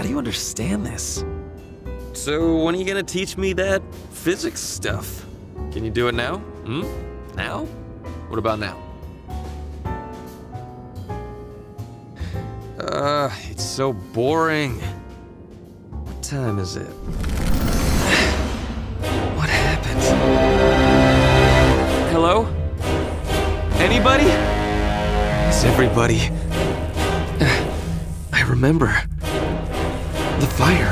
do you understand this? So when are you gonna teach me that physics stuff? Can you do it now? Now? What about now? It's so boring. What time is it? What happened? Hello? Anybody? Is everybody? I remember. The fire.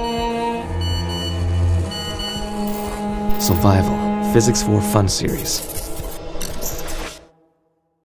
Survival, Physics 4 Fun Series.